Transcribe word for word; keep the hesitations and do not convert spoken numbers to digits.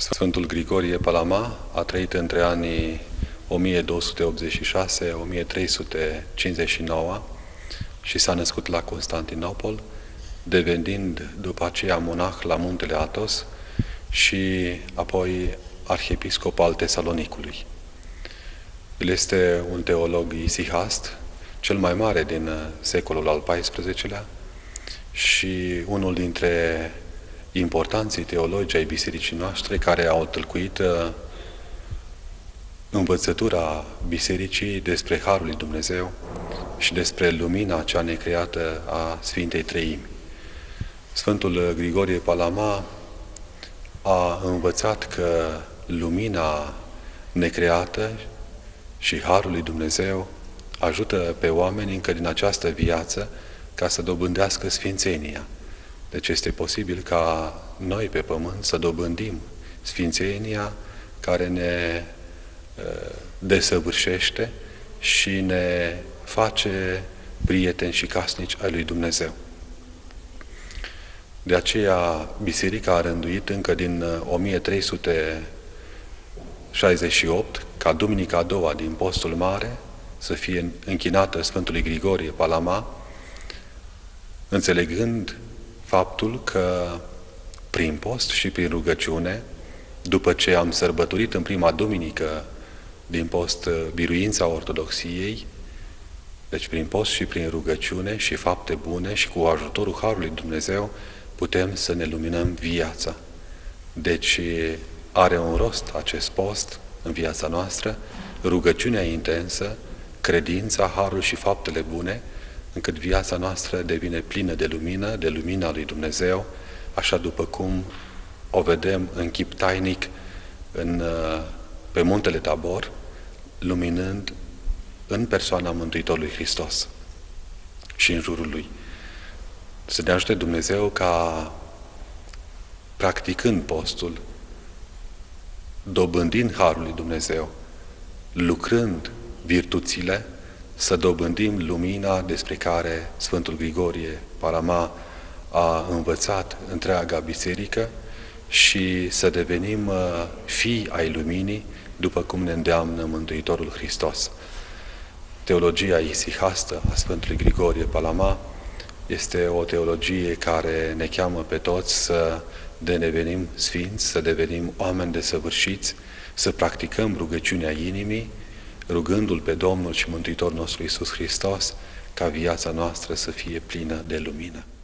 Sfântul Grigorie Palama a trăit între anii o mie două sute optzeci și șase - o mie trei sute cincizeci și nouă și s-a născut la Constantinopol, devenind după aceea monah la muntele Athos și apoi arhiepiscop al Tesalonicului. El este un teolog isihast, cel mai mare din secolul al paisprezecelea și unul dintre importanții teologi ai bisericii noastre care au tălcuit învățătura bisericii despre Harul lui Dumnezeu și despre lumina cea necreată a Sfintei Treimi. Sfântul Grigorie Palama a învățat că lumina necreată și Harul lui Dumnezeu ajută pe oameni încă din această viață ca să dobândească sfințenia. Deci este posibil ca noi pe pământ să dobândim sfințenia care ne desăvârșește și ne face prieteni și casnici ai lui Dumnezeu. De aceea, Biserica a rânduit încă din o mie trei sute șaizeci și opt ca duminica a doua din Postul Mare să fie închinată Sfântului Grigorie Palama, înțelegând faptul că prin post și prin rugăciune, după ce am sărbătorit în prima duminică din post biruința Ortodoxiei, deci prin post și prin rugăciune și fapte bune și cu ajutorul Harului Dumnezeu putem să ne luminăm viața. Deci are un rost acest post în viața noastră, rugăciunea intensă, credința, harul și faptele bune, încât viața noastră devine plină de lumină, de lumina lui Dumnezeu, așa după cum o vedem în chip tainic în, pe muntele Tabor, luminând în persoana Mântuitorului Hristos și în jurul Lui. Să ne ajute Dumnezeu ca, practicând postul, dobândind Harul lui Dumnezeu, lucrând virtuțile, să dobândim lumina despre care Sfântul Grigorie Palama a învățat întreaga biserică și să devenim fii ai luminii, după cum ne îndeamnă Mântuitorul Hristos. Teologia isihastă a Sfântului Grigorie Palama este o teologie care ne cheamă pe toți să devenim sfinți, să devenim oameni desăvârșiți, să practicăm rugăciunea inimii, rugându-L pe Domnul și Mântuitorul nostru Iisus Hristos ca viața noastră să fie plină de lumină.